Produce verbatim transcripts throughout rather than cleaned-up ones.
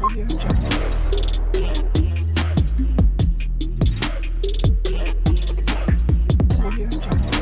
Audio Jungle. Audio Jungle.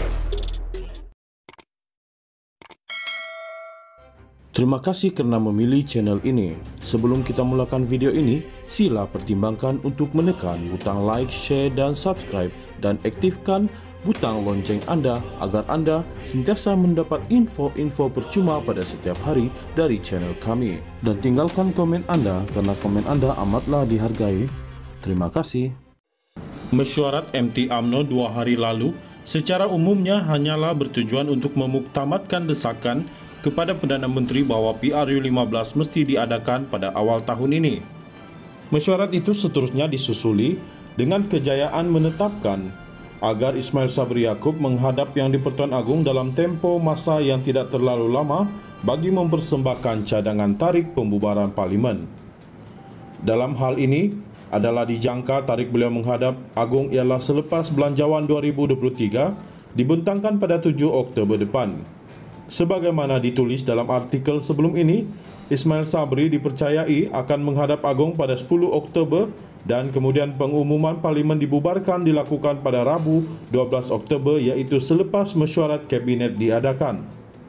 Terima kasih karena memilih channel ini. Sebelum kita mulakan video ini, sila pertimbangkan untuk menekan butang like, share dan subscribe dan aktifkan butang lonceng Anda agar Anda sentiasa mendapat info-info percuma pada setiap hari dari channel kami. Dan tinggalkan komen Anda karena komen Anda amatlah dihargai. Terima kasih. Mesyuarat M T U M N O dua hari lalu secara umumnya hanyalah bertujuan untuk memuktamadkan desakan kepada Perdana Menteri bahwa P R U lima belas mesti diadakan pada awal tahun ini. Mesyuarat itu seterusnya disusuli dengan kejayaan menetapkan agar Ismail Sabri Yaakob menghadap Yang di-Pertuan Agong dalam tempo masa yang tidak terlalu lama bagi mempersembahkan cadangan tarik pembubaran Parlimen. Dalam hal ini adalah dijangka tarik beliau menghadap Agong ialah selepas Belanjawan dua ribu dua puluh tiga dibentangkan pada tujuh Oktober depan. Sebagaimana ditulis dalam artikel sebelum ini, Ismail Sabri dipercayai akan menghadap Agong pada sepuluh Oktober dan kemudian pengumuman Parlimen dibubarkan dilakukan pada Rabu dua belas Oktober iaitu selepas mesyuarat Kabinet diadakan.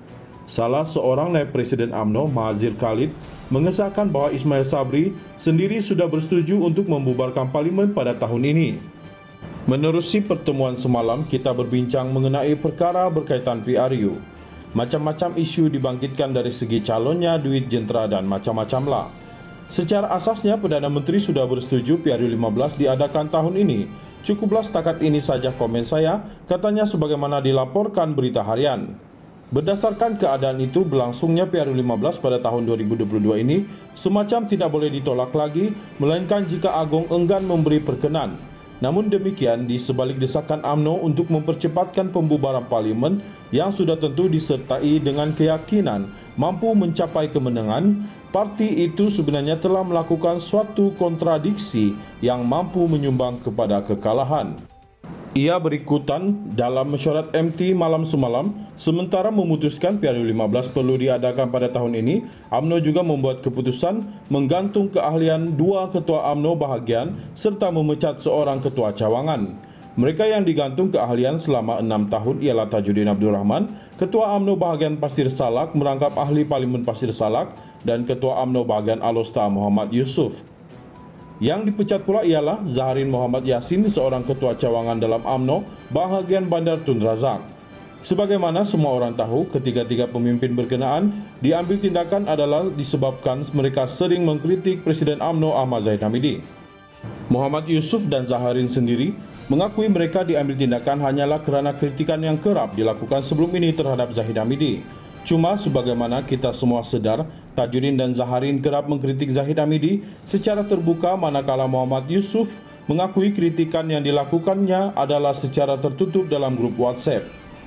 Salah seorang naib Presiden U M N O, Mahazir Khalid, mengesahkan bahawa Ismail Sabri sendiri sudah bersetuju untuk membubarkan Parlimen pada tahun ini. Menerusi pertemuan semalam, kita berbincang mengenai perkara berkaitan P R U. Macam-macam isu dibangkitkan dari segi calonnya, duit jentera dan macam-macam lah. Secara asasnya, Perdana Menteri sudah bersetuju P R U lima belas diadakan tahun ini. Cukuplah setakat ini saja komen saya, katanya sebagaimana dilaporkan berita harian. Berdasarkan keadaan itu, berlangsungnya P R U lima belas pada tahun dua ribu dua puluh dua ini semacam tidak boleh ditolak lagi, melainkan jika Agong enggan memberi perkenan. Namun demikian, di sebalik desakan U M N O untuk mempercepatkan pembubaran Parlimen yang sudah tentu disertai dengan keyakinan mampu mencapai kemenangan, parti itu sebenarnya telah melakukan suatu kontradiksi yang mampu menyumbang kepada kekalahan. Ia berikutan dalam mesyuarat M T malam semalam, sementara memutuskan P R U lima belas perlu diadakan pada tahun ini, U M N O juga membuat keputusan menggantung keahlian dua ketua U M N O bahagian serta memecat seorang ketua cawangan. Mereka yang digantung keahlian selama enam tahun ialah Tajuddin Abdul Rahman, ketua U M N O bahagian Pasir Salak merangkap ahli Parlimen Pasir Salak, dan ketua U M N O bahagian Alor Muhammad Yusuf. Yang dipecat pula ialah Zaharin Muhammad Yassin, seorang ketua cawangan dalam U M N O bahagian Bandar Tun Razak. Sebagaimana semua orang tahu, ketiga-tiga pemimpin berkenaan diambil tindakan adalah disebabkan mereka sering mengkritik Presiden U M N O Ahmad Zahid Hamidi. Muhammad Yusuf dan Zaharin sendiri mengakui mereka diambil tindakan hanyalah kerana kritikan yang kerap dilakukan sebelum ini terhadap Zahid Hamidi. Cuma sebagaimana kita semua sedar, Tajuddin dan Zaharin kerap mengkritik Zahid Hamidi secara terbuka, manakala Muhammad Yusuf mengakui kritikan yang dilakukannya adalah secara tertutup dalam grup WhatsApp.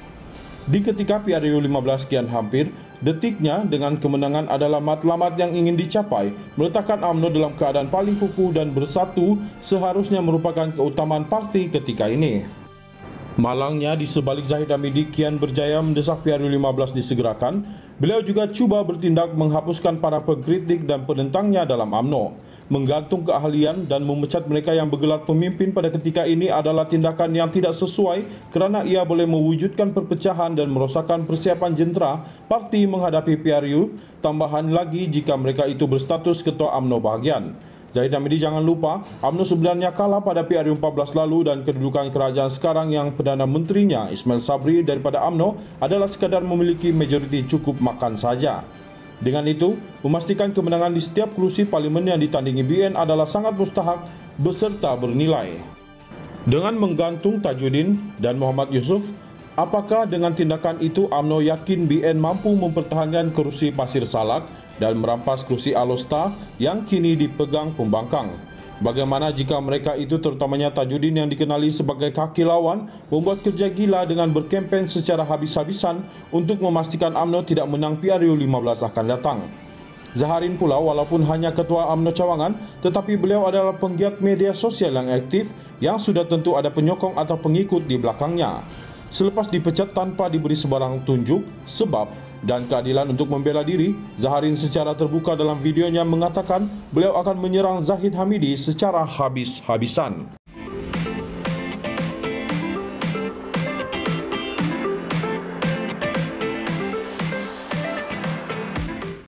Di ketika P R U lima belas kian hampir, detiknya dengan kemenangan adalah matlamat yang ingin dicapai, meletakkan U M N O dalam keadaan paling kukuh dan bersatu seharusnya merupakan keutamaan parti ketika ini. Malangnya, di sebalik Zahid Hamidi kian berjaya mendesak P R U lima belas disegerakan, beliau juga cuba bertindak menghapuskan para pengkritik dan penentangnya dalam U M N O. Menggantung keahlian dan memecat mereka yang bergelar pemimpin pada ketika ini adalah tindakan yang tidak sesuai kerana ia boleh mewujudkan perpecahan dan merosakkan persiapan jentera parti menghadapi P R U, tambahan lagi jika mereka itu berstatus ketua U M N O bahagian. Zahid Hamidi jangan lupa, U M N O sebenarnya kalah pada P R U empat belas lalu dan kedudukan kerajaan sekarang yang Perdana Menterinya Ismail Sabri daripada U M N O adalah sekadar memiliki majoriti cukup makan saja. Dengan itu, memastikan kemenangan di setiap kerusi Parlimen yang ditandingi B N adalah sangat mustahak beserta bernilai. Dengan menggantung Tajuddin dan Muhammad Yusuf, apakah dengan tindakan itu U M N O yakin B N mampu mempertahankan kerusi Pasir Salak dan merampas kerusi Alor yang kini dipegang pembangkang? Bagaimana jika mereka itu, terutamanya Tajuddin yang dikenali sebagai kaki lawan, membuat kerja gila dengan berkempen secara habis-habisan untuk memastikan U M N O tidak menang P R U lima belas akan datang? Zaharin pula, walaupun hanya ketua U M N O cawangan, tetapi beliau adalah penggiat media sosial yang aktif yang sudah tentu ada penyokong atau pengikut di belakangnya. Selepas dipecat tanpa diberi sebarang tunjuk sebab, dan keadilan untuk membela diri, Zaharin secara terbuka dalam videonya mengatakan beliau akan menyerang Zahid Hamidi secara habis-habisan.